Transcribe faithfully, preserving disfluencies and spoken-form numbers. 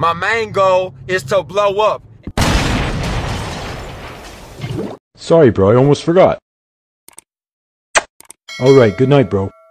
My main goal is to blow up. Sorry, bro, I almost forgot. Alright, good night, bro.